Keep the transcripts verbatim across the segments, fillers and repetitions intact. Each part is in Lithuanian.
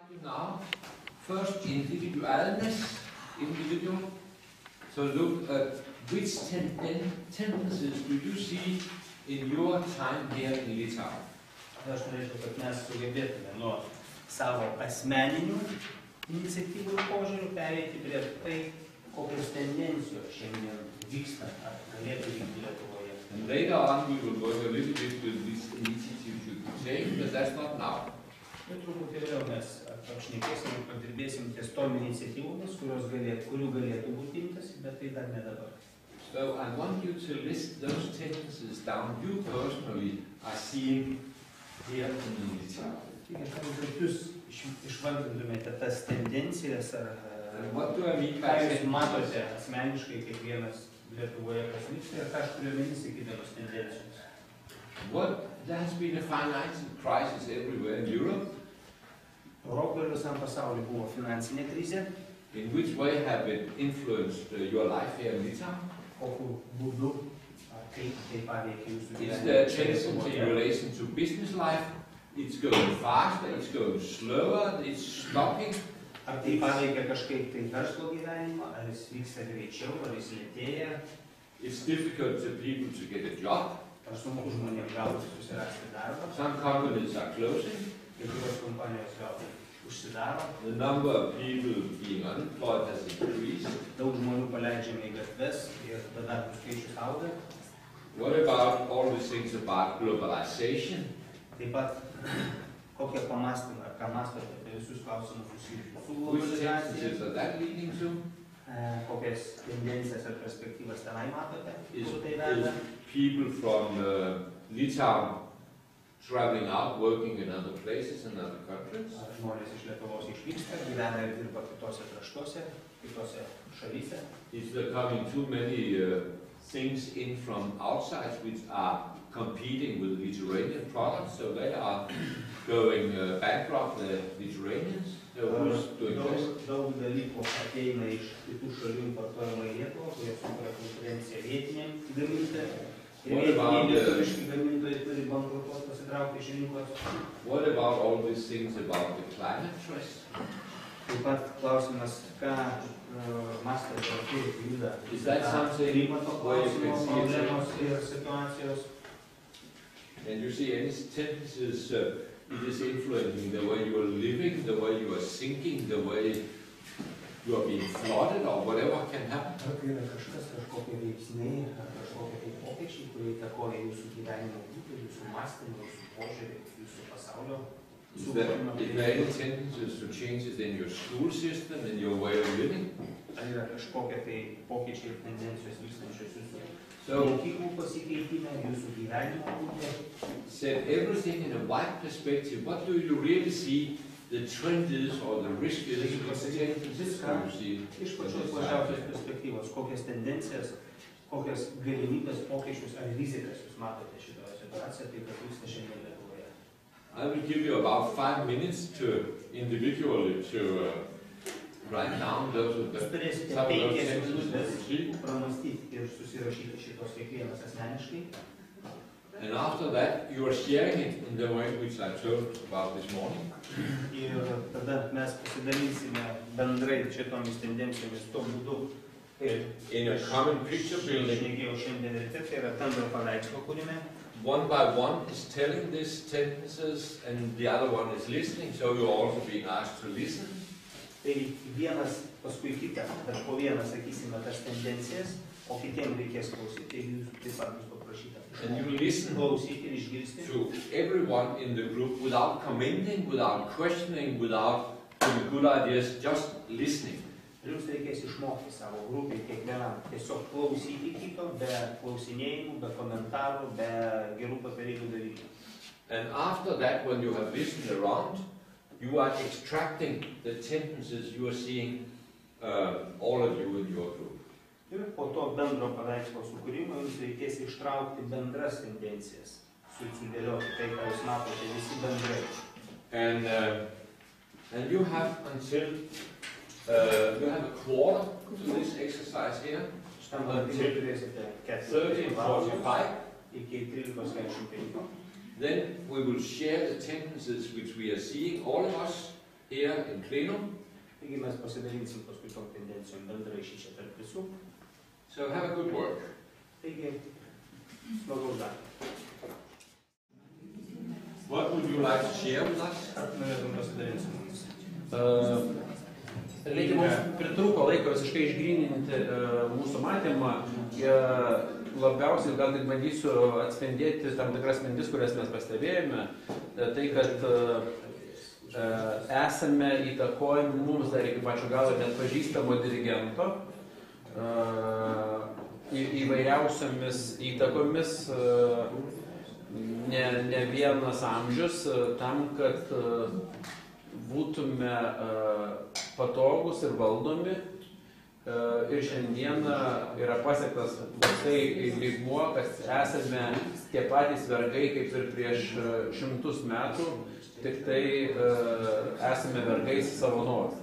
Now, first individualness, individual. So look at which ten tendencies do you see in your time here in Litauen? Aš norėčiau, kad mes sugebėtume nuo savo asmeninių iniciatyvų ir požiūrių pereiti prie tai, kokios tendencijos šiandien vyksta ar galėtų vykti Lietuvoje. And later on we will work a little bit with these initiatives you could take, but that's not now. Ir truputį vėliau mes apšnekėsim ir padirbėsim ties tom iniciatyvomis, galėtų, kurių galėtų būti imtas, bet tai dar ne dabar. So I want you to list those tendencies down you personally are seeing here in Litauen. Taigi, aš noriu, kad jūs išvardintumėte tas tendencijas, ar ką jūs matote asmeniškai kiekvienas Lietuvoje, kas vyksta, ir ką aš turiu omeny sakydamas tendencijos. What there has been a financial crisis everywhere in Europe. Europoje ir visam pasaulyje buvo finansinė krizė. In which way have it influenced uh, your life here in Litauen? Kokiu būdu, ar kaip tai paveikia jūsų gyvenimą? Is there tensions in relation to business life? It's going faster, it's going slower, it's stopping. Ar tai paveikia kažkaip tai verslo gyvenimą, ar jis vyksta greičiau, ar jis lėtėja? It's difficult for people to get a job. Ar sunku žmonėms gauti susirasti darbą? Some companies are closing. Kai kurios kompanijos gal užsidaro. The number of people being unemployed has increased. Daug žmonių paleidžiame į gatves ir bedarbių skaičius auga. What about all these things about globalization? Taip pat kokie pamąstymai, ar ką mąstote apie visus klausimus susijusius su Which tendencies are that leading to? Kokias tendencijas ar perspektyvas tenai matote? Is, Kur tai veda? is people from uh, Litauen traveling out, working in other places and other countries? Ar žmonės iš Lietuvos išvyksta, gyvena ir dirba kitose kraštuose, kitose šalyse? Is there coming too many uh, things in from outside which are competing with Lithuanian products, so they are going uh, bankrupt, the Lithuanians? So who's doing this? Daug dalykų ateina iš kitų šalių importuojama į Lietuvą, kurie sukuria konkurenciją vietiniam gamintojam. What about, uh, what about all these things about the climate stress? Taip pat klausimas, ką mąstote apie juda klimato klausimo problemos ir situacijos? And you see any tendencies, uh, it is influencing the way you are living, the way you are thinking, the way you are being flooded, or whatever can happen? Ar yra kažkas, kažkokie veiksniai, ar kažkokie tai pokyčiai, kurie įtakoja jūsų gyvenimo būdą, jūsų mąstymą, jūsų požiūrį, jūsų pasaulio? Is there, is there any tendencies to changes in your school system, in your way of living? Ar yra kažkokie tai pokyčiai ir tendencijos vykstančios jūsų mokyklų pasikeitime, jūsų gyvenimo būde? Set everything in a wide perspective. What do you really see the trend is or the risk is? Iš pačios plačiausios perspektyvos, kokias tendencijas, kokias galimybės, pokyčius ar rizikas jūs matote šitoje situacijoje, tai kas vyksta šiandien Lietuvoje? I will give you about five minutes to individually to uh, write down those of the Jūs turėsite penkias minutės pramastyti ir susirašyti šitos kiekvienas asmeniškai. And after that, you are sharing it in the way which I told about this morning. Ir tada mes pasidalinsime bendrai šitomis tendencijomis tuo būdu. In a common picture building. Šnekėjau šiandien ryte, tai yra bendro paveikslo kūrime. One by one is telling these tendencies, and the other one is listening, so you're also being asked to listen. Tai vienas paskui kitą, bet po vieną sakysime tas tendencijas, o kitiem reikės klausyti, tai jūs taip pat bus paprašyta. And you listen to everyone in the group without commenting, without questioning, without giving good ideas, just listening. Jums reikės išmokti savo grupiai kiekvienam tiesiog klausyti kito, be klausinėjimų, be komentarų, be gerų patarimų daryti. And after that, when you have listened around, you are extracting the tendencies you are seeing, uh, all of you in your group. Ir po to bendro paveikslo sukūrimo jums reikės ištraukti bendras tendencijas, sudėlioti tai, ką jūs matote visi bendrai. And, uh, and you have until uh, you have a quarter to this exercise here. thirteen forty-five. Then we will share the tendencies which we are seeing, all of us, here in plenum. Taigi mes pasidalinsim paskui tom tendencijom bendrai šičia tarp visų. So have a good work. Taigi, smagaus darbo. What would you like to share with us? Ar norėtum pasidalinti su mumis? Reikia mums pritrūko laiko visiškai išgryninti uh, mūsų matymą. Uh, labiausiai gal tik bandysiu atspindėti tam tikras mintis, kurias mes pastebėjome. Uh, tai, kad uh, uh, esame įtakojami mums dar iki pačio galo net pažįstamo dirigento uh, į, įvairiausiomis įtakomis, uh, ne, ne vienas amžius, uh, tam, kad uh, būtume uh, patogus ir valdomi. Uh, ir šiandieną yra pasiektas tai lygmuo, kad esame tie patys vergai kaip ir prieš šimtus metų, tik tai uh, esame vergais savo norų.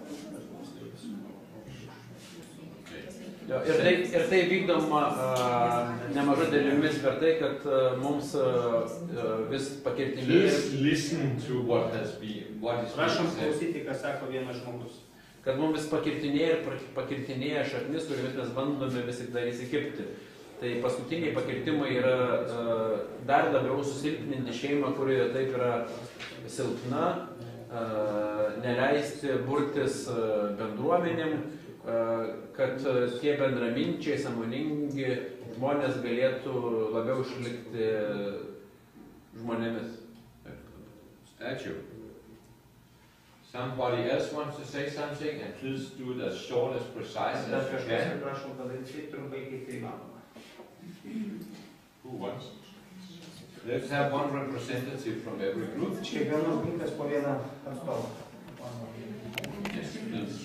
Ir tai, ir tai vykdoma uh, nemaža dalimis per tai, kad uh, mums uh, vis pakirtinėja. Please listen to what has been, what is Prašom being said. klausyti, ką sako vienas žmogus. Kad mums vis pakirtinėja ir pakirtinėja šaknis, kuriomis mes bandome vis tik dar įsikirpti. Tai paskutiniai pakirtimai yra uh, dar labiau susilpninti šeimą, kurioje taip yra silpna, uh, neleisti burtis uh, bendruomenėm, kad tie bendraminčiai, sąmoningi žmonės galėtų labiau išlikti žmonėmis. Ačiū. Somebody else wants to say something, and please do it as short, as precise Dar as you kažkas can. prašom padaryti trumpai, kaip tai įmanoma. Who wants? Let's have one representative from every group. Iš kiekvienos grupės po vieną atstovą. Yes, please.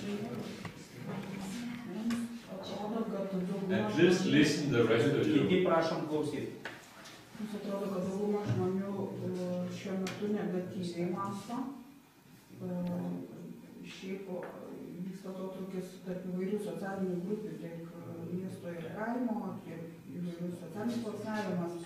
And please listen the rest of you. Kiti prašom klausyti. Mums atrodo, kad dauguma žmonių šiuo metu negatyviai mąsto. Šiaip vyksta atotrūkis tarp įvairių socialinių grupių, tiek miesto ir kaimo, tiek įvairių socialinis platformas,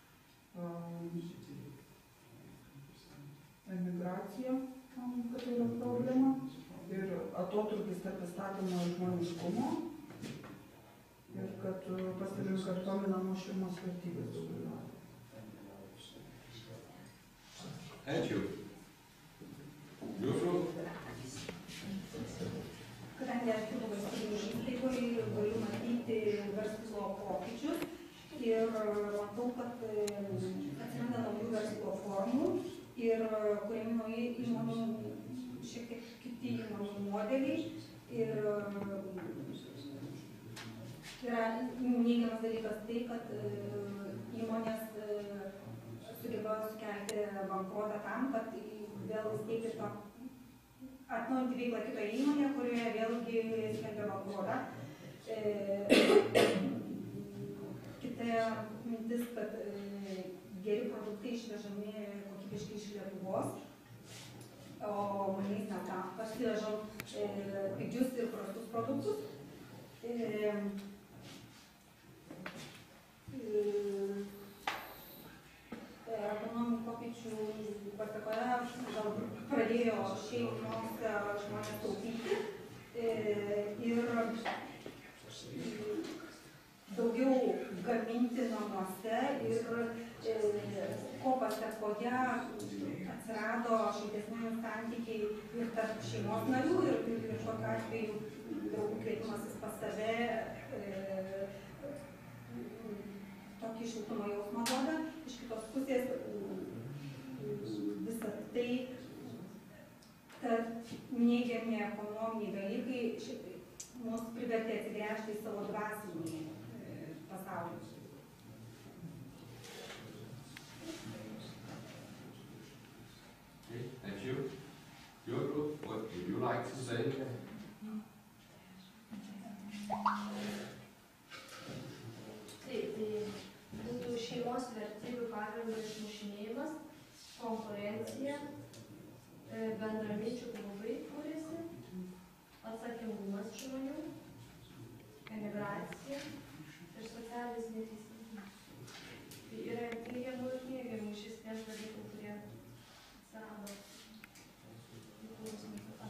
emigracija, manau, kad tai yra problema, ir atotrūkis tarp įstatymo ir žmoniškumo. Ir kad pastebim, kad paminamos šeimos vertybės daugiau. Ačiū. Jūsų? Kadangi aš dirbu valstybinių įstaigų, galiu matyti verslo pokyčius ir matau, kad atsiranda naujų verslo formų ir kuriami nauji įmonių, šiek tiek kiti įmonių modeliai. Ir yra neigiamas dalykas tai, kad įmonės sugebėjo sukelti bankrotą tam, kad vėl įsteigti to atnaujinti veiklą kitoje įmonėje, kurioje vėlgi skelbia bankrotą. Kita mintis, kad geri produktai išvežami kokybiškai iš Lietuvos, o mainais netam parsivežam pigius ir prastus produktus. Ekonominių pokyčių pasekoje gal pradėjo šeimos žmonės taupyti ir daugiau gaminti namuose ir ko pasekoje atsirado šiltesni santykiai ir tarp šeimos narių ir kažkokiu atveju draugų kreipimasis pas save tokį šiltumo jausmą duoda. Iš kitos pusės visą tai, kad neigiami ekonominiai dalykai mus privertė atsigręžti į savo dvasinį pasaulį. Okay, thank you. Your group, what would you like to say? Taip, tai būtų šeimos vertybių pagrindo išmušinėjimas, konkurencija, bendraminčių klubai kūrėsi, atsakingumas žmonių, emigracija ir socialinis neteisingumas. Tai yra teigiamų ir neigiamų iš esmės dalykų, kurie atsirado priklausomai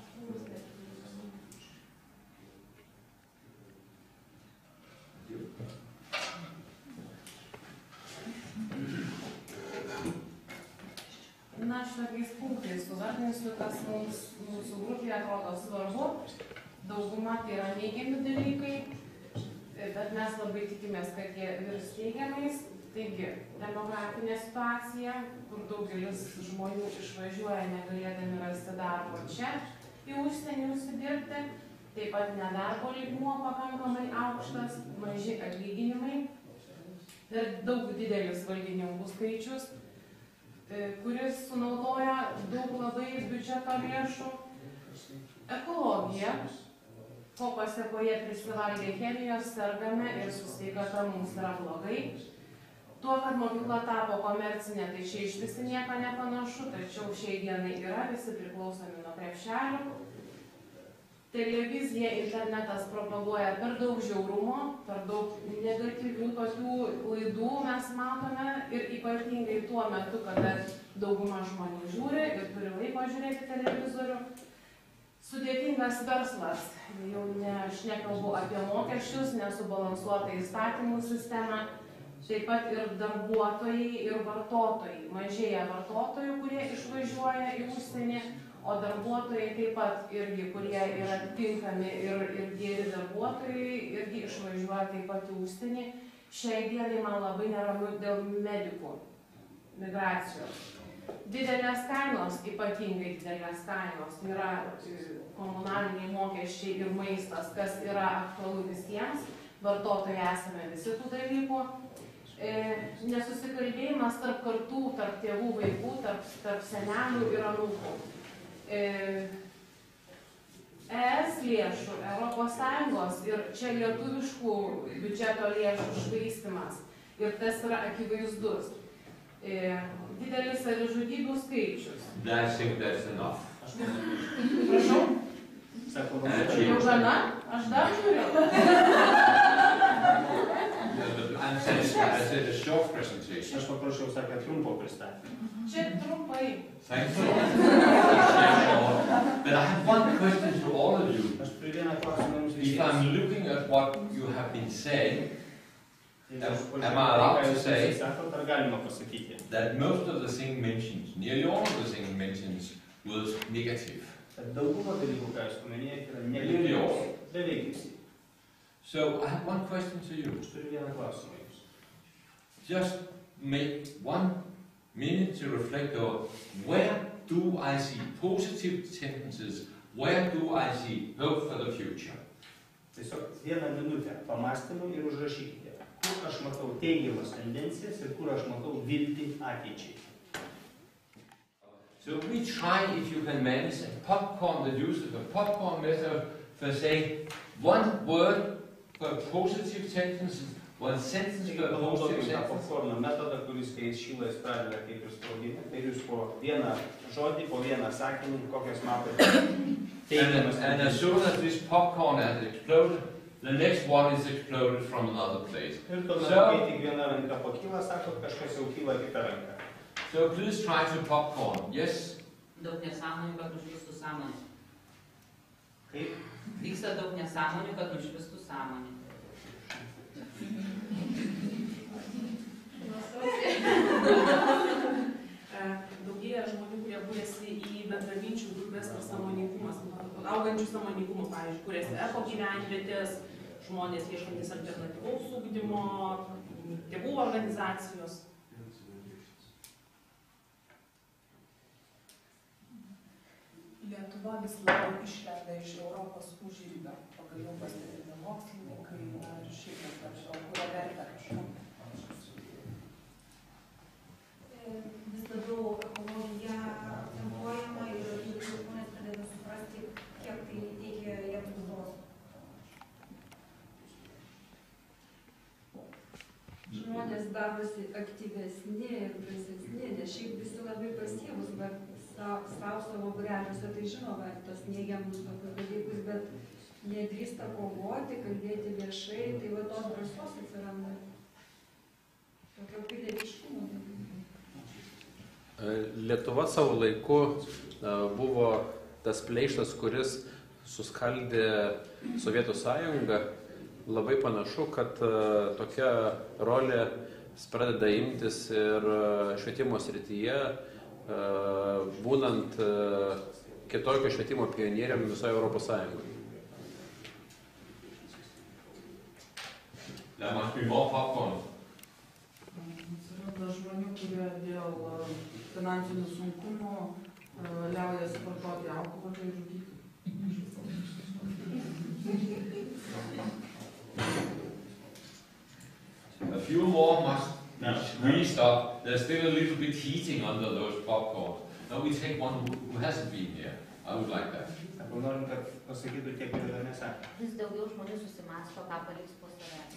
na, šitokiais punktais suvardinsiu, kas mums, mūsų grupėje atrodo svarbu. Dauguma tai yra neigiami dalykai, bet mes labai tikimės, kad jie virs teigiamais. Taigi, demografinė situacija, kur daugelis žmonių išvažiuoja negalėdami rasti darbo čia, į užsienį užsidirbti. Taip pat nedarbo lygmuo pakankamai aukštas, maži atlyginimai ir daug didelis valdininkų skaičius, kuris sunaudoja daug labai biudžeto lėšų. Ekologija, ko pasekoje prisivalgė chemijos, sergame ir su sveikata mums yra blogai. Tuo, kad mokykla tapo komercinė, tai čia iš visi nieko nepanašu, tačiau šiai dienai yra, visi priklausomi nuo krepšelių. Televizija, internetas propaguoja per daug žiaurumo, per daug negatyvių tokių laidų mes matome ir ypatingai tuo metu, kada dauguma žmonių žiūri ir turi laiko žiūrėti televizorių. Sudėtingas verslas, jau ne, aš nekalbu apie mokesčius, nesubalansuotą įstatymų sistemą, taip pat ir darbuotojai ir vartotojai. Mažėja vartotojų, kurie išvažiuoja į užsienį, o darbuotojai taip pat irgi, kurie yra tinkami ir, ir geri darbuotojai, irgi išvažiuoja taip pat į užsienį. Šiai dienai man labai neramu dėl medikų migracijos. Didelės kainos, ypatingai didelės kainos, yra komunaliniai mokesčiai ir maistas, kas yra aktualu visiems. Vartotojai esame visi tų dalykų. E, nesusikalbėjimas tarp kartų, tarp tėvų, vaikų, tarp, tarp senelių ir anūkų. E S lėšų, Europos Sąjungos ir čia lietuviškų biudžeto lėšų švaistymas. Ir tas yra akivaizdus. E, didelis savižudybių skaičius. I think that's enough. Prašau. Sako, jau gana? Aš dar žiūriu. I'm satisfied. I said a short presentation. Aš paprašiau, sakė, trumpo pristatymą. Čia trumpai. Thank you. But I have one question to all of you. Aš turiu vieną klausimą jums If visiems. I'm looking at what you have been saying, Jeigu aš am I pažiūrėjau, allowed ką to jūs say visi sakot, ar galima pasakyti? that most of the things mentioned, nearly all of the things mentioned, was negative. Kad dauguma dalykų, ką jūs paminėjote, yra Nearly negatyvus. all. Beveik visi. So I have one question to you. Aš turiu vieną klausimą jums. Just make one minute to reflect on where do I see positive tendencies, where do I see hope for the future? Tiesiog vieną minutę pamastymui ir užrašykite, kur aš matau teigiamas tendencijas ir kur aš matau viltį ateičiai. So we try, if you can manage, a popcorn, the use of the popcorn method for saying one word for positive tendencies, one sentence for positive Panaudokim tą tendencies. popcorno metodą, kuris kai jis šyla, jis pradeda kaip ir sprogimą. Tai jūs po vieną žodį, po vieną sakinį, kokias matote And, teigiamas and as tendencijas. soon as this popcorn has exploded, the next one is exploded from another place. Ir tuomet, So- kai tik viena ranka pakyla, sakot, kažkas jau kyla kita ranka. So please try to popcorn. Yes? Daug nesąmonių, kad užvistų sąmonė. Kaip? Vyksta daug nesąmonių, kad užvistų sąmonė. Daugėja žmonių, kurie būrėsi į bendraminčių grupės ar sąmoningumas, augančių sąmoningumų, pavyzdžiui, kuriasi eko gyvenvietės, žmonės ieškantis alternatyvaus ugdymo, tėvų organizacijos. Lietuva vis labiau išlenda iš Europos užribio, pagaliau pastebėti mokslininkai ir šiaip ir prašau, kuria vertę kažką. Vis labiau ekologija akcentuojama ir žmonės pradeda suprasti, kiek tai teikia jiems naudos. Žmonės darosi aktyvesni ir drąsesni, nes šiaip visi labai pasyvūs, bet savo savo būreliuose tai žinoma tos neigiamus tokius dalykus, bet nedrįsta kovoti, kalbėti viešai, tai va tos drąsos atsiranda. Tokio pilietiškumo. Lietuva savo laiku buvo tas pleištas, kuris suskaldė Sovietų sąjungą. Labai panašu, kad tokia rolė pradeda imtis ir švietimo srityje, būnant kitokio švietimo pionieriam visoje Europos Sąjungoje. There must be more popcorn. Atsiranda žmonių, kurie dėl finansinių sunkumų liaujasi vartoti alkoholį ir rūkyti. A few more must be squeezed up. There's still a little bit heating under those popcorn. Now we take one who, who hasn't been here. I would like that. Arba norim, kad pasakytų tie, kurie dar nesakė. Vis daugiau žmonių susimąsto, ką paliks po savęs.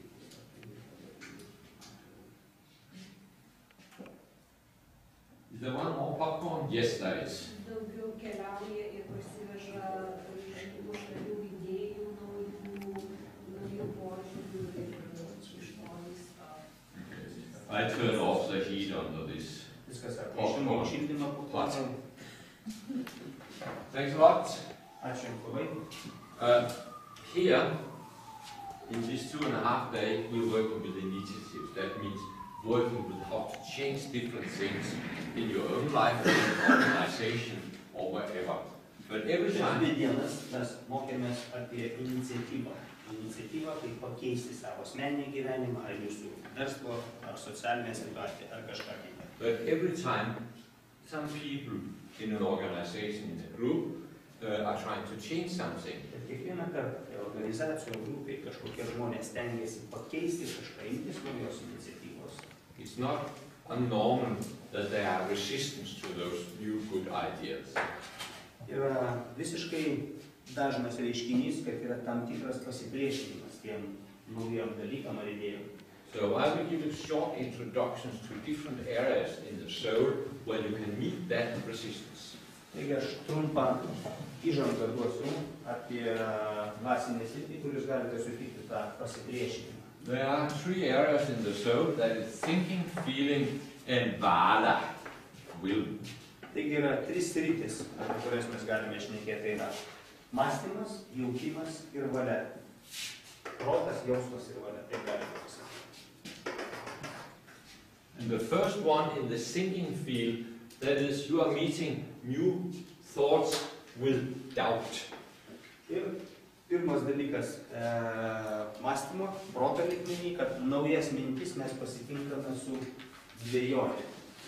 Is there one more popcorn? Yes, there is. Daugiau keliauja ir prasiveža iš kitų šalių idėjų, naujų, naujų požiūrių ir iš to viską. I turn off the heat under this. Viskas išima šildymą popcorną. Thanks a lot. Ačiū labai. Uh, here, in this two and a half day, we're working with initiatives. That means working with how to change different things in your own life, in your organization, or wherever. But every time... Dvi dienas mes mokėmės apie iniciatyvą. Iniciatyvą, kaip pakeisti savo asmeninį gyvenimą, ar jūsų verslo, ar socialinę situaciją, ar kažką kitą. But every time, some people in an organization, in a group, uh, are trying to change something. Bet kiekvieną kartą organizacijų grupiai kažkokie žmonės stengiasi pakeisti kažką, imtis naujos iniciatyvos. It's not unnormal that there are resistance to those new good ideas. Yra visiškai dažnas reiškinys, kad yra tam tikras pasipriešinimas tiem naujam dalykam ar idėjom. So I will give you short introductions to different areas in the soul where you can meet that resistance. Taigi aš trumpą įžangą duosiu apie dvasinę sritį, kur jūs galite sutikti tą pasipriešinimą. There are three areas in the soul, that is thinking, feeling and vada, will. Taigi yra trys sritis, apie kurias mes galime šnekėti. Tai yra mąstymas, jautimas ir valia. Protas, jausmas ir valia. Taip galime pasakyti. And the first one in the thinking field, that is you are meeting new thoughts with doubt. Ir pirmas dalykas e, mąstymo, proto lygmenį, kad naujas mintis mes pasitinkame su dvejonė.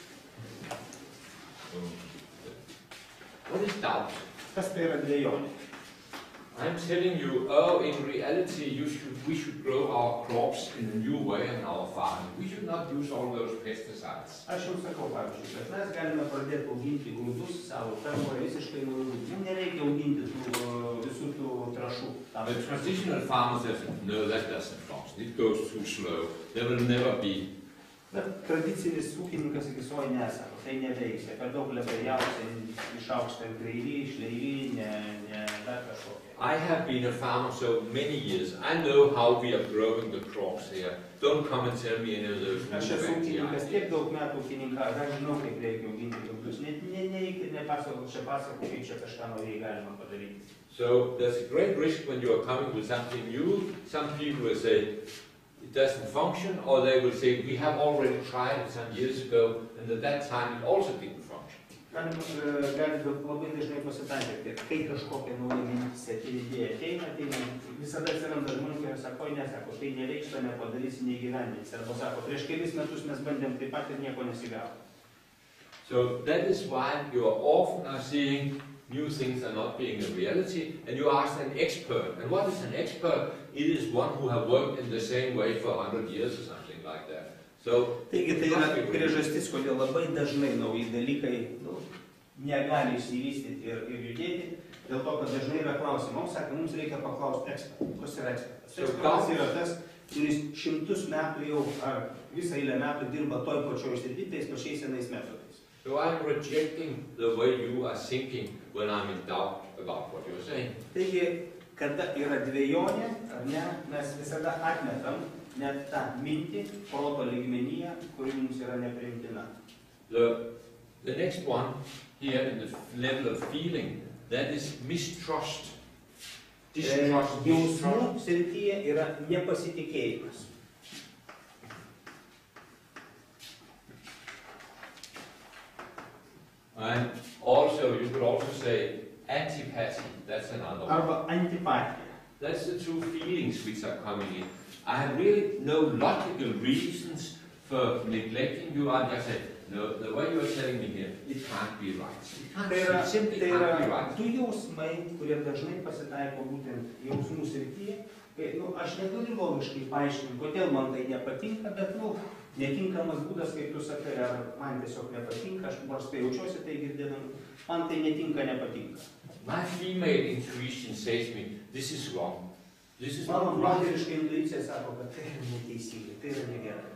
What is doubt? Kas tai yra dvejonė? I'm telling you, oh, in reality, you should, we should grow our crops in a new way on our farm. We should not use all those pesticides. Aš jums sakau, pavyzdžiui, kad mes galime pradėti auginti grūdus savo fermoje visiškai naujų. Mums nereikia auginti tų, visų tų trašų. The traditional farmer says, no, that doesn't function. It goes too slow. There will never be. Bet tradicinis ūkininkas sakys, oi nesako, tai neveiks, per daug lebėjausia, išaukšta greivi, išleivi, ne, ne dar kažkokia. I have been a farmer so many years. I know how we are growing the crops here. Don't come and tell me any of those. Aš esu ūkininkas tiek daug metų ūkininkas, aš žinau, kaip reikia auginti grūdus. Nepasakau, čia pasakau, kaip čia kažką naujai galima padaryti. So there's a great risk when you are coming with something new. Some people will say, it doesn't function, or they will say, we have already tried it some years ago, and at that time it also didn't function. Gali labai dažnai pasitaikyti, kai kažkokia nauja mintis idėja ateina, ateina, visada atsiranda žmonių, kurie sako, oi nesako, tai neveiks, to nepadarysi, neįgyvendinsi. Arba sako, prieš kelis metus mes bandėm taip pat ir nieko nesigavo. So that is why you are often are seeing new things are not being a reality, and you ask an expert. And what is an expert? It is one who have worked in the same way for a hundred years or something like that. So, taigi tai yra priežastis, kodėl labai dažnai nauji dalykai nu, negali išsivystyti ir, ir judėti, dėl to, kad dažnai yra klausimams, sakė, mums reikia paklausti ekspertų. Kas yra ekspertas? Ekspertas yra tas, kuris šimtus metų jau, ar visą eilę metų dirba toj pačioj srity, tais pačiais senais metodais. So I'm rejecting the way you are thinking when I'm in doubt about what you're saying. Taigi, kada yra dvejonė, ar ne, mes visada atmetam net tą mintį proto lygmenyje, kuri mums yra nepriimtina. The, the next one here in the level of feeling, that is mistrust. Distrust. Jausmų srityje yra nepasitikėjimas. And also, you could also say antipathy. That's another one. Arba antipatija. That's the two feelings which are coming in. I have really no logical reasons for neglecting you. I just say, no, the way you are telling me here, it can't be right. It can't, Tai yra, it simply tai can't be yra right. du jausmai, kurie dažnai pasitaiko būtent jausmų srityje, kai nu, aš negaliu logiškai paaiškinti, kodėl man tai nepatinka, bet nu, netinkamas būdas, kaip tu sakai, ar man tiesiog nepatinka, aš nors tai jaučiuosi, tai girdėdam, man tai netinka, nepatinka. My female intuition says me, this is wrong. This is Mano not right. moteriška intuicija sako, kad tai yra neteisinga, tai yra negerai.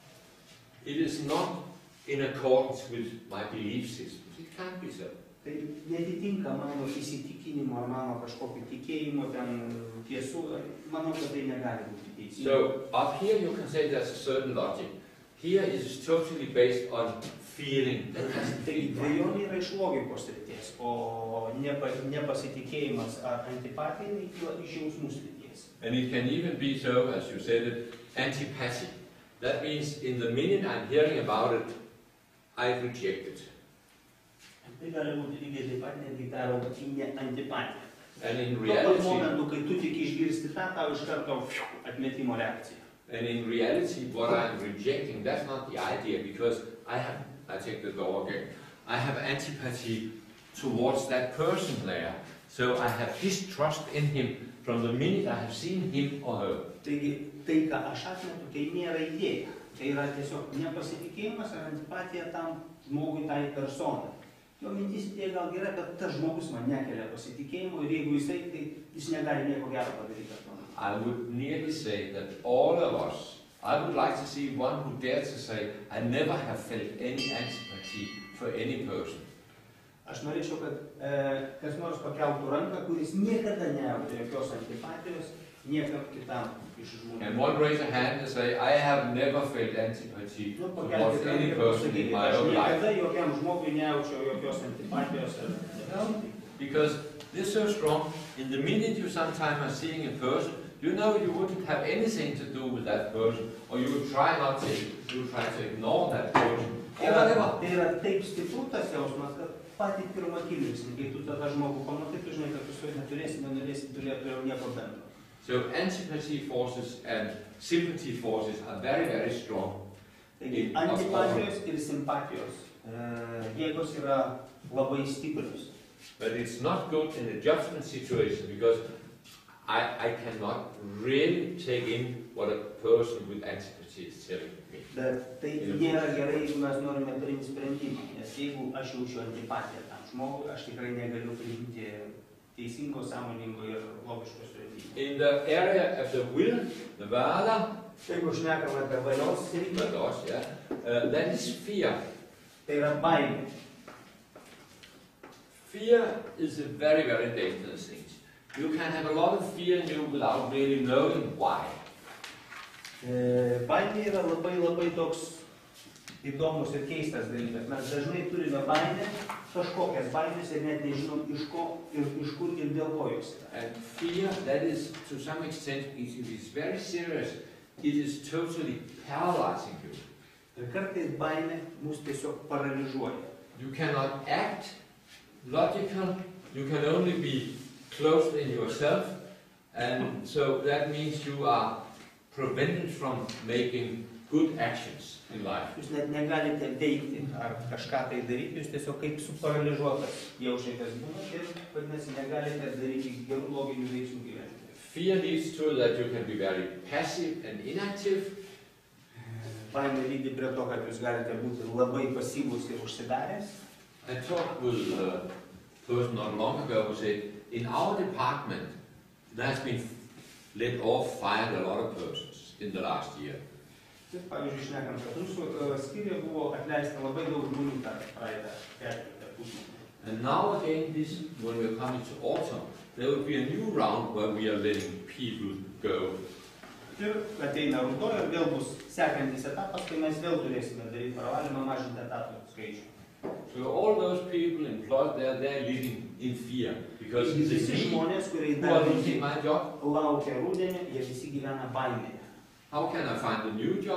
It is not in accordance with my belief systems. It can't be so. Tai netitinka mano įsitikinimo ar mano kažkokio tikėjimo ten tiesų, manau, kad tai negali būti teisinga. So up here you can say there's a certain logic. Here it is totally based on feeling. That doesn't Tai feel right. dvejonė yra iš logikos srities, o nepa, nepasitikėjimas ar antipatija kyla iš jausmų srities. And it can even be so, as you said it, antipathy. That means in the minute I'm hearing about it, I reject it. Tai gali būti lygiai taip pat netgi ta rautinė antipatija. And in Tuo pat reality, momentu, kai tu tik išgirsti tą, tau iš karto atmetimo reakcija. and in reality, what I'm rejecting, that's not the idea, because I have, I take the door again, I have antipathy towards that person there. So I have distrust in him from the minute I have seen him or her. Taigi, tai, ką aš atmetu, tai nėra idėja. Tai yra tiesiog nepasitikėjimas ar antipatija tam žmogui, tai personai. Jo mintis idėja gal gera, bet tas žmogus man nekelia pasitikėjimo ir jeigu jisai, tai jis negali nieko gero padaryti. I would nearly say that all of us, I would like to see one who dares to say, I never have felt any antipathy for any person. Aš norėčiau, kad e, kas nors pakeltų ranką, kuris niekada nejautė jokios antipatijos niekam kitam iš žmonių. And one raise a hand and say, I have never felt antipathy Nu, towards pakelkite any ranką ir person in pasakykite, my aš own life. niekada jokiam žmogui nejaučiau jokios antipatijos ar nepasitikėjimo. Because this is so strong, in the minute you sometimes are seeing a person, you know you wouldn't have anything to do with that person, or you would try not to, you would try to ignore that person, or whatever. Tai yra taip stipru tas jausmas, kad patį pirmą akimirksnį, kai tu tą žmogų pamatai, tu žinai, kad tu su juo neturėsi, nenorėsi turėti nieko bendro. So antipathy forces and sympathy forces are very, very strong. Taigi, antipatijos ir simpatijos e, jėgos yra labai stiprios. But it's not good in a judgment situation, because I, I cannot really take in what a person with antipathy is telling me. Bet tai nėra gerai, jeigu mes norime priimti sprendimą, nes jeigu aš jaučiu antipatiją tam žmogui, aš tikrai negaliu priimti teisingo, sąmoningo ir logiško sprendimo. In the area of the will, the vada, Jeigu šnekame apie valios sritį, vados, yeah, uh, that is fear. tai yra baimė. Fear is a very, very dangerous thing. You can have a lot of fear in you without really knowing why. E, baimė yra labai labai toks įdomus ir keistas dalykas. Mes dažnai turime baimę, kažkokias baimės ir net nežinom iš ko ir iš kur ir dėl ko jos yra. And fear, that is to some extent, it is very serious. It is totally paralyzing you. Ir kartais baimė mus tiesiog paralyžiuoja. You cannot act logical, you can only be closed in yourself, and so that means you are prevented from making good actions in life. Jūs net negalite veikti ar kažką tai daryti, jūs tiesiog kaip suparalyžiuotas jaučiatės būnat ir vadinasi negalite daryti gerų loginių veiksmų gyvenime. Fear leads to that you can be very passive and inactive. Baimė lydi prie to, kad jūs galite būti labai pasyvus ir užsidaręs. I talked with a person not long ago who said, in our department, there has been let off, fired a lot of persons in the last year. Taip, pavyzdžiui, šnekam, kad mūsų skyriuje buvo atleista labai daug žmonių per praeitą ketvirtą pusmetį. And now again, this, when we're coming to autumn, there will be a new round where we are letting people go. Ir ateina ruduo ir vėl bus sekantis etapas, kai mes vėl turėsime daryti pravalymą, mažinti etatų skaičių. So all those people employed there, they're living in fear. Because Ir they visi see who žmonės, kurie are losing my job. laukia rudenį, jie visi gyvena baimėje. How can I find a new job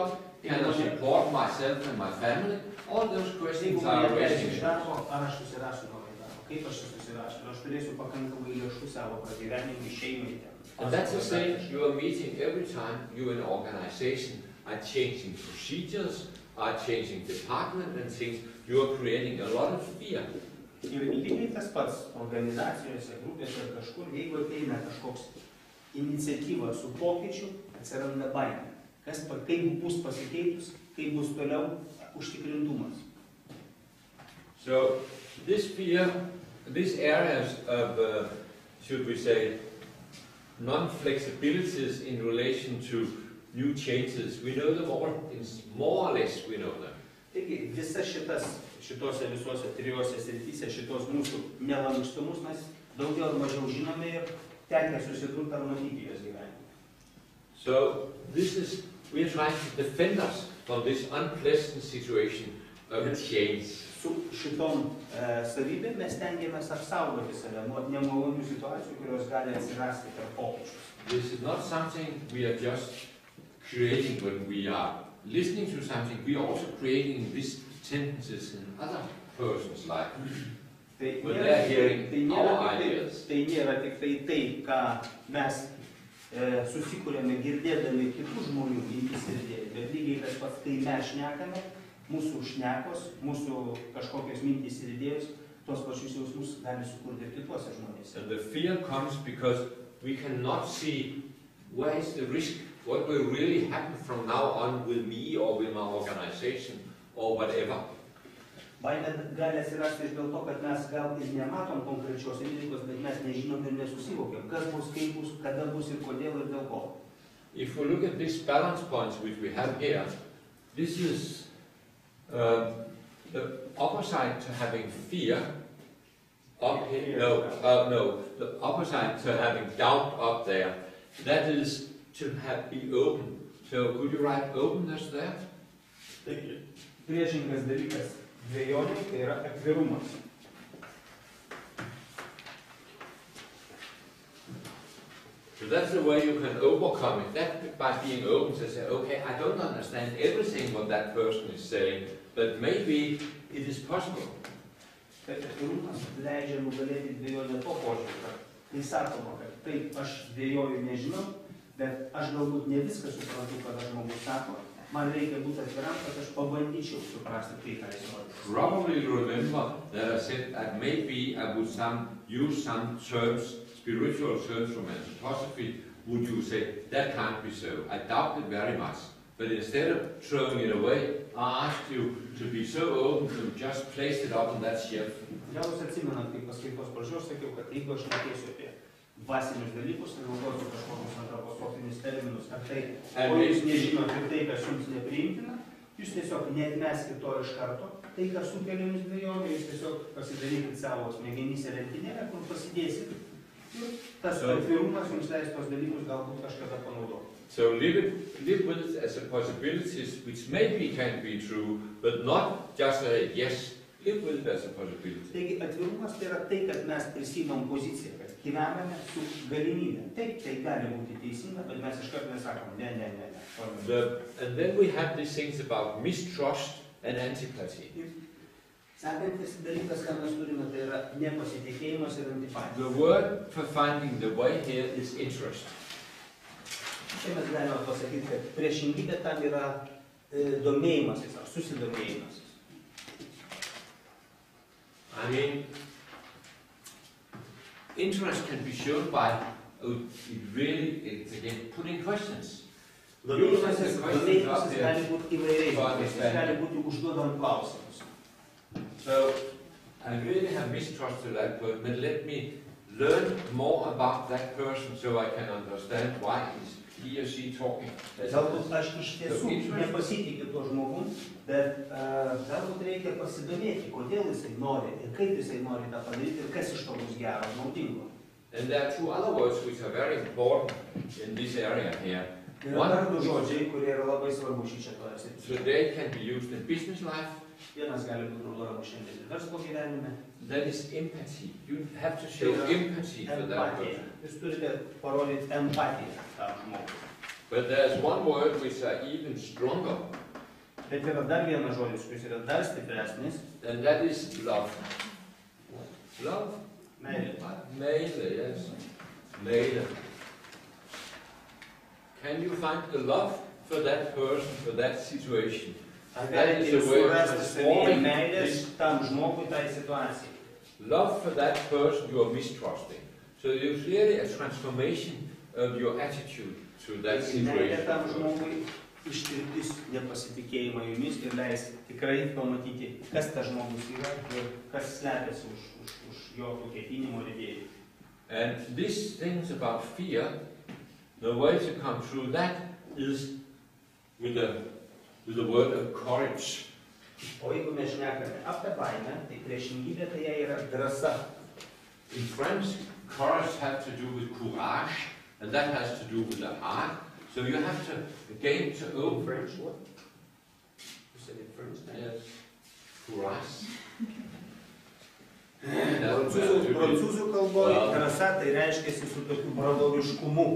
Can I support myself and my family? All those Jeigu questions mane are atleis raising. iš darbo, ar aš susirasiu naują darbą? Kaip aš čia susirasiu? Ar aš turėsiu pakankamai lėšų savo pragyvenimui, šeimai ten? And that's the same you are meeting every time you in an organization are changing procedures, are changing department and things. You are creating a lot of fear. Ir lygiai tas pats organizacijose, grupėse ar kažkur, jeigu ateina kažkoks iniciatyva su pokyčiu, atsiranda baimė. Kas, kaip bus pasikeitus, kaip bus toliau užtikrintumas. So this fear, these areas of, uh, should we say, non-flexibilities in relation to new changes, we know them all, it's more or less we know them. Taigi visas šitas, šitose visuose trijose srityse, šitos mūsų nelankstumus mes daugiau ar mažiau žinome ir tenka susidurti ar matyti jos gyvenime. So this is, we are trying to defend us from this unpleasant situation of change. Su šitom e, savybėm mes tengiamės apsaugoti save nuo nemalonių situacijų, kurios gali atsirasti per pokyčius. This is not something we are just creating when we are listening to something. We are also creating these tendencies in other person's life. Tai When nėra, they are hearing tai nėra, our tik tai, ideas. tai nėra tik tai tai, ką mes e, susikūrėme girdėdami kitų žmonių mintis ir idėjas, bet lygiai tas pats, kai mes šnekame, mūsų šnekos, mūsų kažkokios mintys ir idėjos, tos pačius jausmus gali sukurti ir kituose žmonėse. And the fear comes because we cannot see where is the risk, what will really happen from now on with me or with my organization or whatever. Baimė gali atsirasti ir dėl to, kad mes gal ir nematom konkrečios rizikos, bet mes nežinom ir nesusivokiam, kas bus, kaip bus, kada bus ir kodėl ir dėl ko. If we look at this balance points which we have here, this is uh, the opposite to having fear. Up here, no, uh, no, the opposite to having doubt up there. That is to have be open. So could you write openness there? Taigi, priešingas dalykas dvejonė, tai yra atvirumas. So that's the way you can overcome it. That by being open to say, okay, I don't understand everything what that person is saying, but maybe it is possible. Tai atvirumas leidžia nugalėti dvejonę to požiūrį, kad tai sakoma, kad taip, aš dvejoju nežinau, bet aš galbūt ne viską suprantu, kad žmogus sako, man reikia būti atviram, kad aš pabandyčiau suprasti tai, ką jis nori. Probably remember that I said that maybe I would some, use some terms, spiritual terms from anthroposophy. Would you say, that can't be so? I doubt it very much. But instead of throwing it away, I asked you to be so open to just place it up on that shelf. Gal jūs atsimenat, kaip paskaitos pradžios sakiau, kad jeigu aš nekėsiu apie dvasinius dalykus ir naudosiu kažkokius antroposofinius terminus, ar tai, o jūs nežinot ir tai, kas jums nepriimtina, jūs tiesiog neatmeskit to iš karto, tai, kas sukelia jums dvejonę, jūs tiesiog pasidarykit savo smegenyse lentynėlę, kur pasidėsit. Ir tas atvirumas jums leis tos dalykus galbūt kažkada panaudoti. So live, it, live with it as a possibilities which maybe can be true, but not just a yes. Live with it as a possibility. Taigi atvirumas tai yra tai, kad mes prisimam poziciją, kad gyvename su galimybė. Taip, tai gali būti teisinga, bet mes iš karto nesakom, ne, ne, ne, ne. The, and then we have these things about mistrust and antipathy. Sekantis dalykas, ką mes turime, tai yra nepasitikėjimas ir antipatija. The word for finding the way here is interest. Čia mes galime pasakyti, kad priešingybė tam yra e, domėjimasis ar susidomėjimasis. I mean, interest can be shown by oh, it really, it's again putting questions. Domėjimasis, domėjimasis gali būti įvairiai, jis gali būti užduodant klausimus. So, I really have mistrust to that person, but let me learn more about that person so I can understand why is he or she talking. Galbūt aš iš tiesų nepasitikiu tuo žmogum, bet uh, galbūt reikia pasidomėti, kodėl jisai nori ir kaip jisai nori tą padaryti ir kas iš to bus gero, naudingo. And there are two other words which are very important in this area here. Yra dar du žodžiai, kurie yra labai svarbu šitoje srityje. So they can be used in business life. Vienas gali būti naudojamas šiandien ir verslo gyvenime. That is empathy. You have to show empathy for that person. Jūs turite parodyti empatiją tam žmogui. But there's one word which are even stronger, Bet yra dar vienas žodis, kuris yra dar stipresnis. And that is love. Love? Meilė. Meilė, yes. Meilė. Can you find the love for that person, for that situation? Ar That galite is the way of surasti savyje transforming meilės this tam žmogui, tai situacijai? love for that person you are mistrusting. So there's really a transformation of your attitude to that Meilė tam situation. žmogui ištirpdys nepasitikėjimą jumis ir leis tikrai pamatyti, kas tas žmogus yra ir kas slepiasi už, už, už jo tų ketinimų ir idėjų. And these things about fear, the way to come through that is with the, with the word of courage. O jeigu mes šnekame apie baimę, tai priešingybė tai jai yra drąsa. In French, courage has to do with courage, and that has to do with the heart. So you have to gain to In open. French, what? You said in French? Yes. Courage. Prancūzų, prancūzų kalboje Well. drąsa tai reiškia su tokiu bravūriškumu.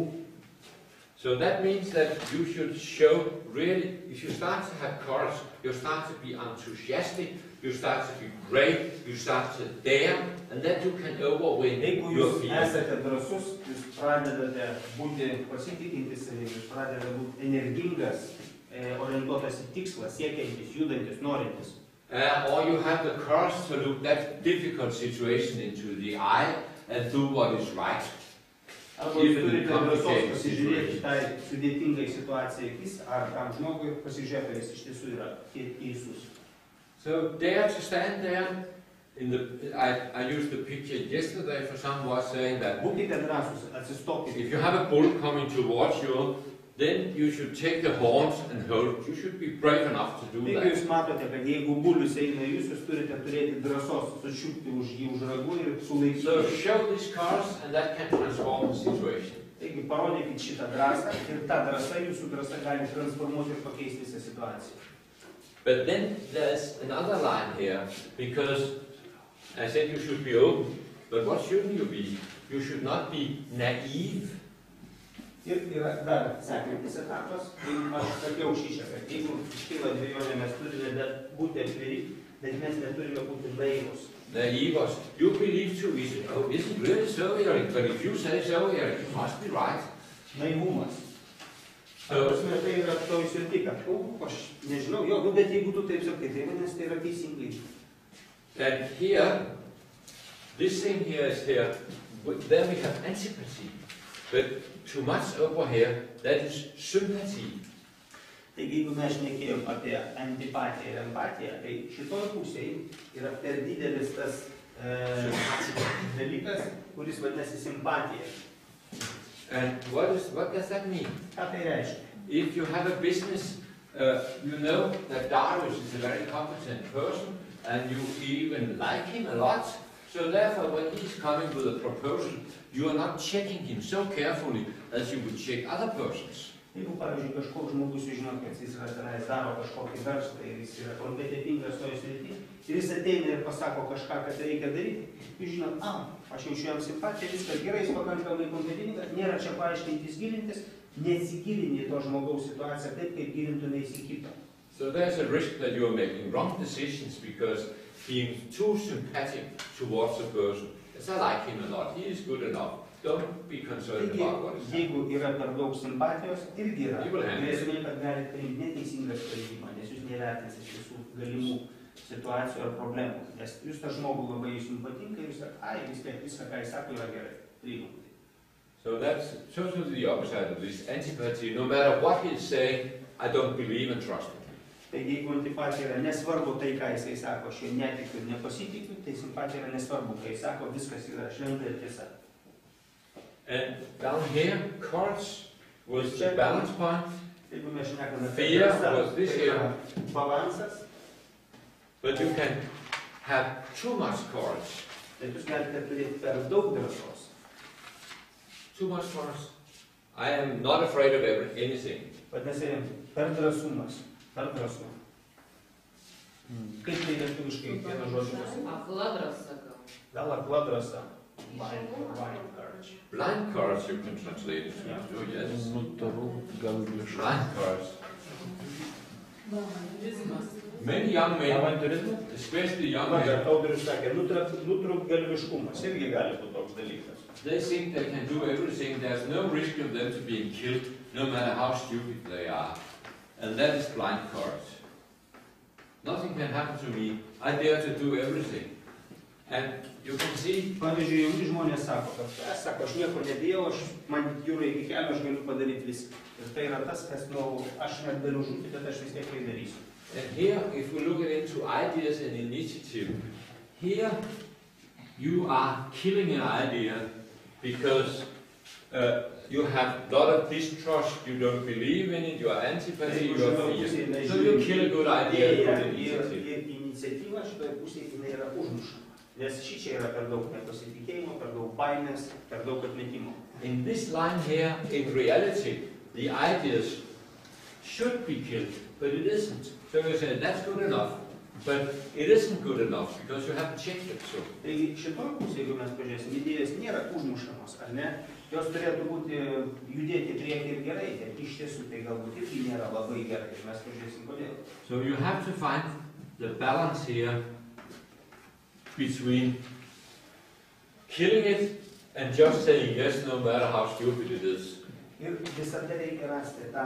So that means that you should show really, if you start to have courage, you start to be enthusiastic, you start to be brave, you start to dare, and then you can overwin Jeigu your jūs fear. esate drąsus, jūs pradedate būti pasitikintis savimi, jūs pradedate būti energingas, e, orientuotas į tikslą, siekiantis, judantis, norintis. Uh, or you have the courage to look that difficult situation into the eye and do what is right. Arba jūs Even turite drąsos complicated pasižiūrėti situations. tai sudėtingai situacijai akis, ar tam žmogui pasižiūrėti, ar jis iš tiesų yra tie- teisus. So dare to stand there. In the, I, I used the picture yesterday for someone saying that Būkite drąsus, atsistokite. if you have a bull coming towards you, then you should take the horns and hold. You should be brave enough to do Taigi that. jūs matote, kad jeigu bulius eina į jūs, jūs turite turėti drąsos sučiupti už jį už ragų ir So sulaikyti. show this courage, and that can transform the situation. Taigi parodykit šitą drąsą ir ta drąsa, jūsų drąsa gali transformuoti ir pakeisti visą situaciją. But then there's another line here, because I said you should be open, but what shouldn't you be? You should not be naive. Ir yra dar sekantis etapas, kai aš sakiau šičia, kad jeigu iškyla dvejonė, mes turime bet būti atviri, bet mes neturime būti naivus. Naivos. You believe too easily. Oh, isn't it really so, Eric? But if you say so, Eric, it must be right. Naivumas. So, Ta prasme, tai yra to įsirti, kad, o, aš nežinau, jo, nu, bet jeigu tu taip sakai, tai vadinasi, tai yra teisingai. and here, this thing here is here, but then we have antipathy. But too much over here, that is sympathy. Taigi, jeigu mes šnekėjom apie antipatiją ir empatiją, tai šitoj pusėje yra per didelis tas e, dalykas, kuris vadinasi simpatija. And what is what does that mean? Ką tai reiškia? If you have a business, uh, you know that Darius is a very competent person, and you even like him a lot. So therefore, when he's coming with a proposal, you are not checking him so carefully as you would check other persons. Jeigu, pavyzdžiui, kažkoks žmogus sužino, kad jis yra tenais daro kažkokį verslą ir jis yra kompetentingas toje srityje, ir jis ateina ir pasako kažką, kad reikia daryti, jūs žinot, a, aš jaučiu jam simpatiją, viskas gerai, jis pakankamai kompetentingas, nėra čia paaiškintis gilintis, nesigilini to žmogaus situaciją taip, kaip gilintumės į kitą. So there's a risk that you are making wrong decisions because being too sympathetic towards a person. Yes, I like him a lot. He is good enough. Don't be concerned Taigi, about what is happening. jeigu yra per daug simpatijos, irgi yra. You will handle it. Grėsmė, kad galite priimti neteisingą sprendimą, nes jūs nevertinsite visų galimų situacijų ar problemų. Nes jūs tą žmogų labai jums patinka ir jūs sakote, ai, vis tiek viską, ką jis sako, yra gerai. Priimam. So that's totally the opposite of this antipathy. No matter what he's saying, I don't believe and trust him. Taigi, jeigu antipatija yra nesvarbu tai, ką jisai sako, aš jo netikiu ir nepasitikiu, tai simpatija yra nesvarbu, kai jis sako, viskas yra šventa ir tiesa. And down here, courage was the balance point. Jeigu mes šnekame apie Fear drąsą, was this tai yra here. balansas, But you can have too much courage. bet jūs galite turėti per daug drąsos. Too much courage. I am not afraid of every, anything. Vadinasi, per drąsumas, per drąsumą. Kaip tai lietuviškai vieną žodžiu pasakyti? Akla drąsa gal. Gal akla drąsa. Blind, blind courage. Blind courage you can translate it to, yes. Nutarų gal iš. Blind courage. Many young men, Avantiūrizmas? especially young Va, men, dar Audrius sakė, nutrūk- nutrūktgalviškumas irgi gali būti toks dalykas. they think they can do everything. There's no risk of them to being killed, no matter how stupid they are. And that is blind courage. Nothing can happen to me. I dare to do everything. And you can see, Pavyzdžiui, jauni žmonės sako, kad aš, sako, aš nieko nebijau, aš man jūrai iki kelio, aš galiu padaryti viską. Ir tai yra tas, kas, nu, aš net galiu žūti, bet aš vis tiek tai darysiu. and here, if we look into ideas and initiative, here you are killing an idea because uh, you have a lot of distrust, you don't believe in it, you are antipathy, you are fear. So you kill a good idea Ir, from ir, initiative. ir iniciatyva šitoje pusėje jinai yra užmušama. Nes ši čia yra per daug nepasitikėjimo, per daug baimės, per daug atmetimo. In this line here, in reality, the ideas should be killed, but it isn't. So you say, that's good enough, but it isn't good enough because you haven't checked it. So Taigi šitoje pusėje, jeigu mes pažiūrėsim, idėjas nėra užmušamos, ar ne? Jos turėtų būti judėti priekį ir gerai, bet iš tiesų tai galbūt irgi nėra labai gerai. Ir mes pažiūrėsim, kodėl. So you have to find the balance here between killing it and just saying yes no matter how stupid it is. Ir visada reikia rasti tą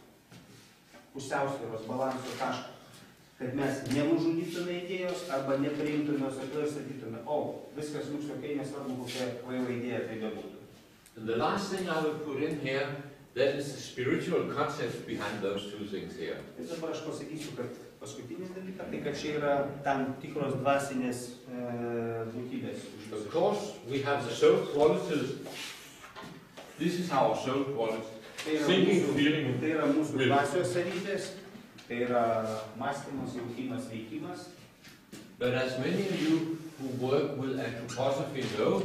pusiausvyros balanso tašką, kad mes nenužudytume idėjos arba nepriimtume ir sakytume, o, viskas jums okei, nesvarbu, kokia kvaila idėja tai bebūtų. And the last thing I will put in here, that is the spiritual concept behind those two things here. Ir dabar aš pasakysiu, kad paskutinis dalykas, tai kad čia yra tam tikros dvasinės e, būtybės. Of course, we have the soul qualities. This is our soul qualities. Tai yra Thinking, mūsų, feeling, tai yra mūsų will. dvasios savybės, tai yra mąstymas, jautimas, veikimas. But as many of you who work with anthroposophy know,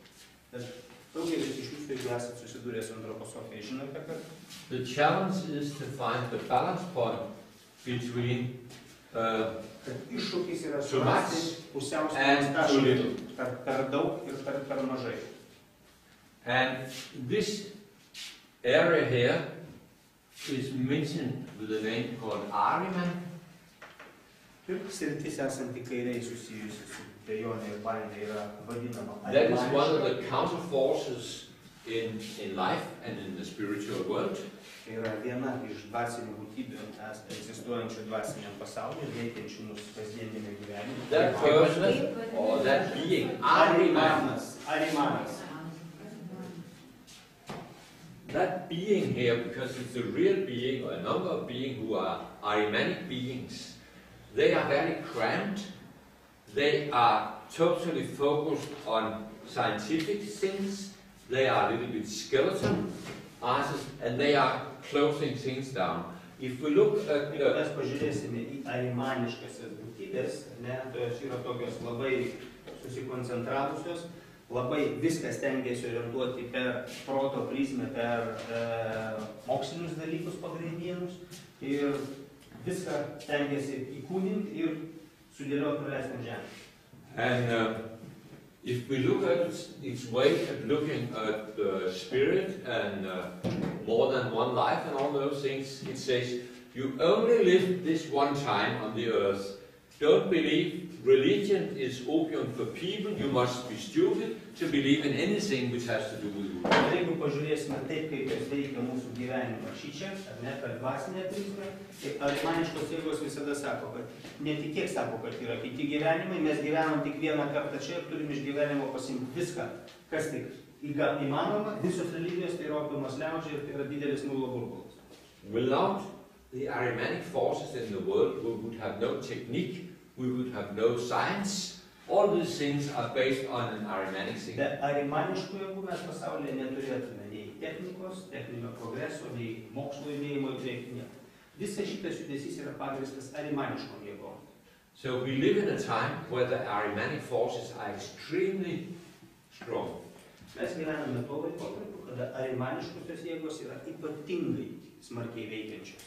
Daugelis iš jūsų, jeigu esate susidūrę su antroposofija, žinote, kad the challenge is to find the balance point between uh, kad iššūkis yra Too much surasti pusiausvyros and too tašką little. per, per daug ir per, per mažai. And this area here is mentioned with a name called Ahriman. Ir sritis esanti kairiai susijusi su bejonė ir baimė yra vadinama That is one of arimaniška. the counter forces in, in life and in the spiritual world. Tai yra viena iš dvasinių būtybių es- egzistuojančių dvasiniam pasaulyje ir veikiančių mūsų kasdieniniame gyvenime. That person or that being, Ahriman, Arimanas. Arimanas. that being here, because it's a real being or a number of beings who are Ahrimanic beings, they are very cramped. They are totally focused on scientific things. They are a little bit skeleton artists, and they are closing things down. If we look at Jeigu the, mes pažiūrėsime į arimaniškasias būtybės, ne, tai jos yra tokios labai susikoncentravusios, labai viskas stengiasi orientuoti per proto prizmę, per e, mokslinius dalykus pagrindinius ir viską stengiasi įkūninti ir sudėlioti nuleisti ant žemės. and uh, if we look at its, its way of looking at the spirit and uh, more than one life and all those things, it says, you only live this one time on the earth. Don't believe religion is opium for people. You must be stupid to believe in anything which has to do with you. Ir jeigu pažiūrėsime taip, kaip jos veikia mūsų gyvenimą šičia, ar ne, per dvasinę prizmę, tai arimaniškos jėgos visada sako, kad netikėk, sako, kad yra kiti gyvenimai, mes gyvenam tik vieną kartą čia ir turim iš gyvenimo pasimti viską, kas tik įga- įmanoma, visos religijos tai yra opiumas liaudžiai ir tai yra didelis muilo burbulas. Without the Ahrimanic forces in the world, we would have no technique, we would have no science. All these things are based on an Ahrimanic thing. Be arimaniškų jėgų mes pasaulyje neturėtume nei technikos, techninio progreso, nei mokslo judėjimo į priekį. nieko. Visas šitas judesys yra pagristas arimaniškom jėgom. So we live in a time where the Ahrimanic forces are extremely strong. Mes gyvename tuo laikotarpiu, kada arimaniškosios jėgos yra ypatingai smarkiai veikiančios.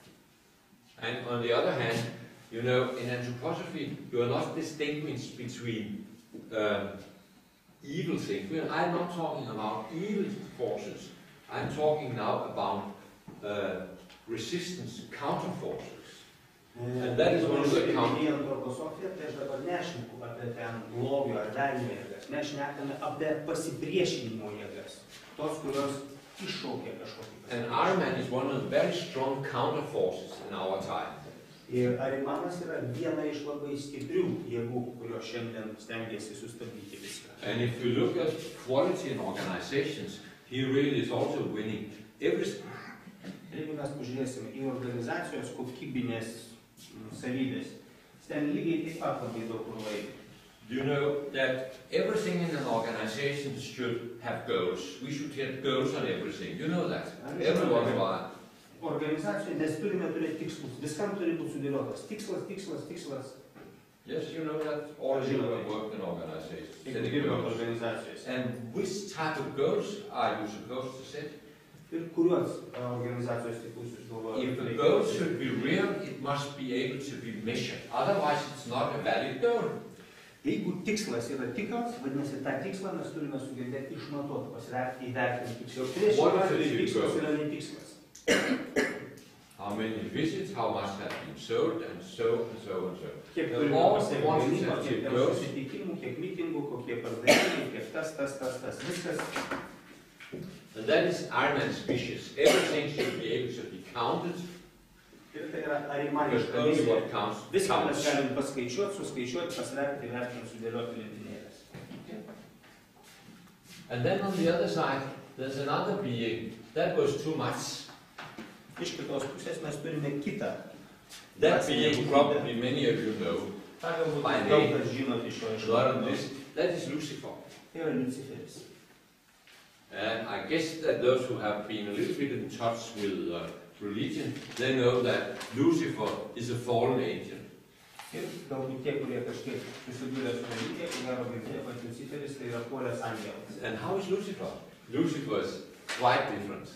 And on the other hand, you know, in anthroposophy, you are not distinguishing between uh, evil things. We are- I'm not talking about evil forces. I'm talking now about uh, resistance, counter forces. And that is one of the com- Į antroposofiją, tai aš dabar nešneku apie ten blogio ar velnio jėgas. Mes šnekame apie pasipriešinimo jėgas. Tos, kurios iššaukia kažkokį. And Ahriman is one of the very strong counter forces in our time. Ir Ahrimanas yra viena iš labai stiprių jėgų, kurios šiandien stengiasi sustabdyti viską. And if you look at quality in organizations, he really is also winning everything. Jeigu mes pažiūrėsime į organizacijos kokybinės savybės, ten lygiai taip pat labai daug laimi. You know that everything in an organization should have goals. We should have goals on everything. You know that. Everyone will. Organizacijoje mes turime turėti tikslus. Viskam turi būti sudėliotas. Tikslas, tikslas, tikslas. Yes, you know that. All of you have worked in organizations. setting goals. Organizacijos. And which type of goals are you supposed to set? Ir kuriuos organizacijos tikslus jūs galvojate? If the goal should be real, it must be able to be measured. Otherwise, it's not a valid goal. Jeigu tikslas yra tikras, vadinasi, tą tikslą mes turime sugebėti išmatuoti, pasverti, įvertinti tiksliau. Priešingu atveju tikslas yra netikslas. How many visits, how much has been sold, and so and so and so. Kiek The turime more pasiekti quantitative gamybą, kiek ten goals, susitikimų, kiek mitingų, kokie pardavimai, kiek tas, tas, tas, tas, viskas. and that is Ahriman's vicious. Everything should be able to be counted, Ir tai yra because arimaniška only vizija. what counts Viską mes counts. galim paskaičiuoti, suskaičiuoti, pasverti, įvertinti, sudėlioti lentynėles. And then on the other side, there's another being. That was too much. Iš kitos pusės mes turime kitą. That being, probably many of you know, Ta galbūt By daug name. kas žinote iš a jo lot of iš this, that is Lucifer. Tai yra Luciferis. And I guess that those who have been a little bit in touch with uh, religion, they know that Lucifer is a fallen angel. Ir galbūt tie, kurie kažkiek susidūrė su religija, ko gero girdėjo, kad Luciferis tai yra puolęs angelas. And how is Lucifer? Lucifer is quite different.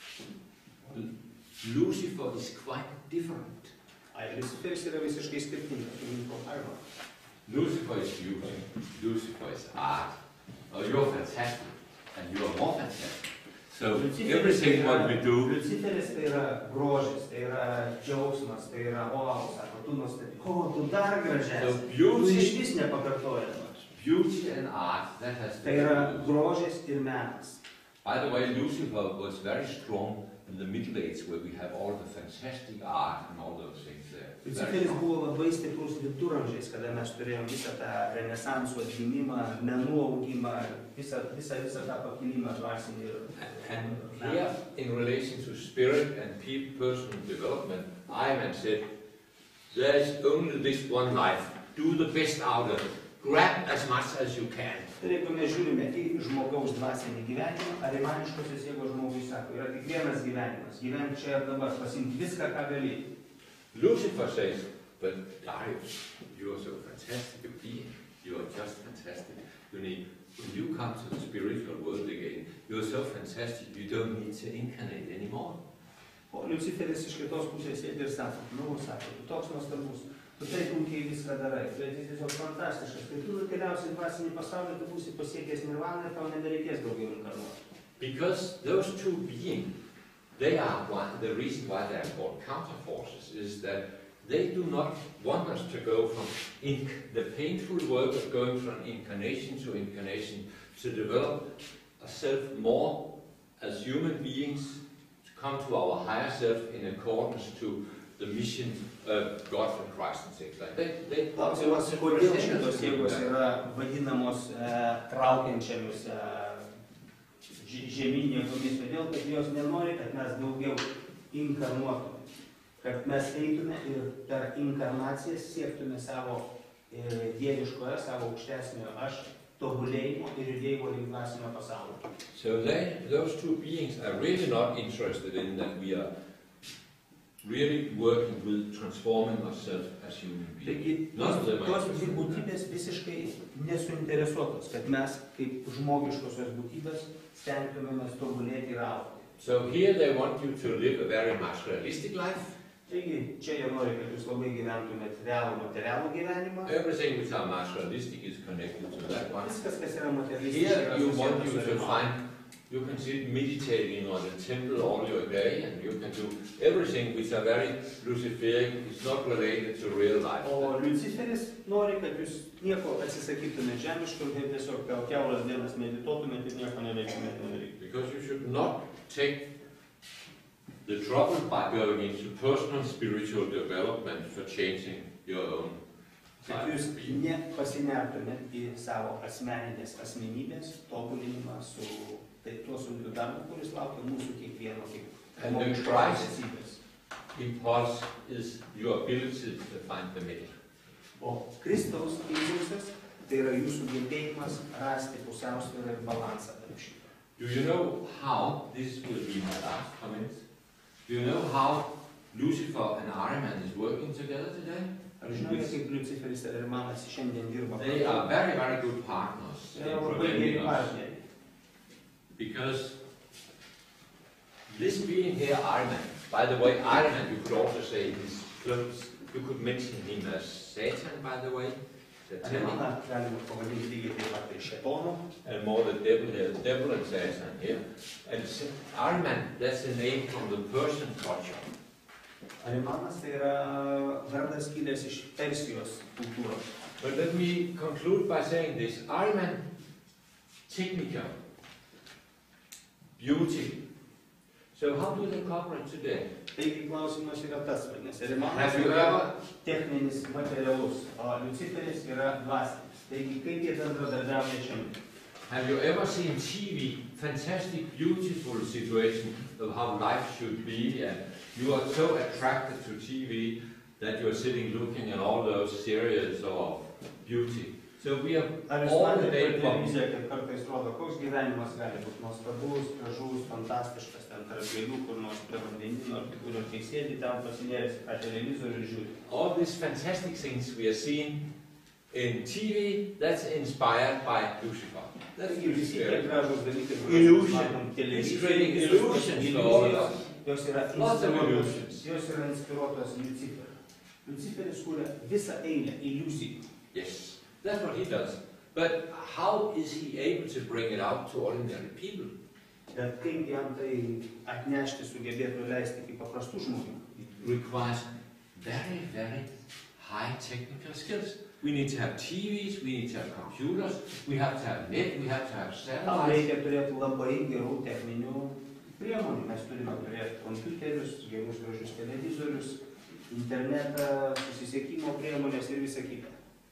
Lucifer is quite different. Ai, Luciferis yra visiškai skirtingas. Nuo Arno. Lucifer is beauty. Lucifer is art. Oh, you're fantastic. And you're more fantastic. So everything what we do, Luciferis tai yra grožis, tai yra džiaugsmas, tai yra wow, sako, tu nuostabi. O, tu dar so gražesnis. Tu beauty, iš vis nepakartojamas. beauty and art, that has Tai yra grožis ir menas. By the way, Lucifer was very strong in the Middle Age, where we have all the fantastic art and all those things there. Very Luciferis strong. buvo labai stiprus viduramžiais, kada mes turėjom visą tą renesansų atgimimą, menų augimą, visą, visą, visą tą pakilimą dvasinį. And here, in relation to spirit and pe- personal development, Ahriman said, there is only this one life. Do the best out of it. Grab as much as you can. Ir jeigu mes žiūrime į žmogaus dvasinį gyvenimą, arimaniškosios jėgos žmogui sako, yra tik vienas gyvenimas, gyventi čia ir dabar, pasimti viską, ką gali. Lucifer says, but Darius, you are so fantastic a being. You are just fantastic. You need, when you come to the spiritual world again, you are so fantastic, you don't need to incarnate anymore. O Luciferis iš kitos pusės sėdi ir sako, nu, sako, tu toks nuostabus, tu taip puikiai viską darai, tu esi tiesiog fantastiškas, kai tu nukeliausi į dvasinį pasaulį, tu būsi pasiekęs nirvaną ir tau nebereikės daugiau inkarnuoti. Because those two beings, they are one, the reason why they are called counterforces is that they do not want us to go from in, the painful work of going from incarnation to incarnation to develop a self more as human beings, to come to our higher self in accordance to the mission of God and Christ and things like that. They, they, Klausimas, they kodėl present us šitos to do jėgos that. yra vadinamos e, traukiančiamis e, ž- žemyn jėgomis, todėl kad jos nenori, kad mes daugiau inkarnuotume, kad mes eitume ir per inkarnacijas siektume savo e, dieviškoje, savo aukštesnio aš tobulėjimo ir judėjimo link dvasinio pasaulio. So they, those two beings are really not interested in that we are really working with transforming ourselves as human Taigi, beings. tos, None of them are tos interested dvi in that. būtybės visiškai nesuinteresuotos, kad mes kaip žmogiškosios būtybės stengtumėmės tobulėti ir augti. So here they want you to live a very materialistic life. Taigi, čia jie nori, kad jūs labai gyventumėt realų materialų gyvenimą. Everything which are materialistic is connected to that one. Viskas, kas yra materialistiška, Here yra you want susieta you su to realumu. find You can sit meditating on the temple all your day, and you can do everything which are very Luciferic. It's not related to real life. O Liuciferis nori, kad jūs nieko atsisakytumėte žemiško ir tiesiog gal kiauras dienas medituotumėte ir nieko neveiktumėte nedaryti. Because you should not take the trouble by going into personal spiritual development for changing your own Kad jūs nepasinertumėt į savo asmeninės asmenybės tobulinimą su tai tuo sunkiu darbu, kuris laukia mūsų kiekvieno kaip žmogiškos esybės. Impulse is your ability to find the middle. O Kristaus impulsas tai yra jūsų gebėjimas rasti pusiausvyrą ir balansą tarp šito. Do you know how, this will be my last comment, do you know how Lucifer and Ahriman is working together today? Ar žinote, kaip Liuciferis ir Ahrimanas šiandien dirba? They are very, very good partners. Jie yra labai geri partneriai. Because this being here, Ahriman, by the way, Ahriman, you could also say his clothes, you could mention him as Satan, by the way. Ahrimaną galima pavadinti lygiai taip pat ir šėtonu. And more the devil here, the devil and Satan here. And Ahriman, that's a name from the Persian culture. Ahrimanas tai yra vardas kilęs iš Persijos kultūros. But let me conclude by saying this. Ahriman, technica, beauty. So how do they cover it today? Taigi klausimas yra tas, vadinasi, Ahrimanas Have you yra ever, techninis, materialus, o Liuciferis yra dvasinis. Taigi kaip jie bendradarbiauja šiandien? have you ever seen T V, fantastic, beautiful situation of how life should be, and you are so attracted to T V that you are sitting looking at all those series of beauty. So we are Ar jūs all the matėte day per from televiziją, kad kartais rodo, koks gyvenimas gali būti nuostabus, gražus, fantastiškas, ten tarp gėlių, kur nors prie vandenyno, ar kur kai sėdi ten pasinėręs į tą televizorių ir žiūri. all these fantastic things we are seeing in T V, that's inspired by Lucifer. That's Taigi visi tie Lucifer. gražūs dalykai, Illusion. kuriuos matom It's televizijoje, creating visos illusions for all of iliuzijos, us. jos yra Lots of inspiruotos, illusions. jos yra inspiruotos Liuciferio. Liuciferis kūrė visą eilę iliuzijų. Yes, that's what he does. But how is he able to bring it out to ordinary people? Bet kaip jam tai atnešti sugebėtų leisti kaip paprastų žmonių? Requires very, very high technical skills. We need to have T Vs, we need to have computers, we have to have net, we have to have Tam satellites. reikia turėti labai gerų techninių priemonių. Mes turime turėti kompiuterius, gerus gražius televizorius, internetą, susisiekimo priemonės ir visa kita.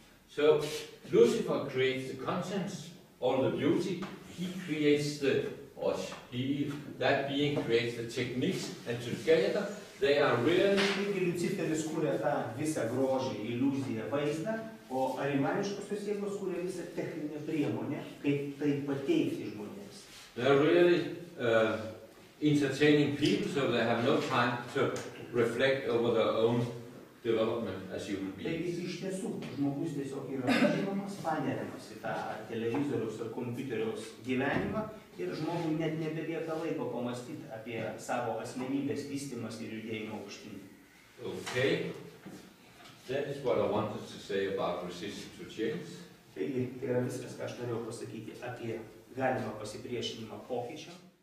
So Lucifer creates the contents, all the beauty. He creates the, or he, that being creates the techniques, and together they are really. Taigi Liuciferis kūrė tą visą grožį, iliuziją, vaizdą, o arimaniškosios jėgos kūrė visą techninę priemonę, kaip tai pateikti žmonėms. They are really uh, entertaining people, so they have no time to reflect over their own development as human beings. Taigi iš tiesų žmogus tiesiog yra žinomas, paneriamas į tą televizoriaus ar kompiuteriaus gyvenimą ir žmogui net nebelieka laiko pamastyti apie savo asmenybės vystymas ir judėjimą aukštyn. Okay, that is what I wanted to say about resistance to change. Taigi tai yra viskas, ką aš norėjau pasakyti apie galimą pasipriešinimą pokyčiam.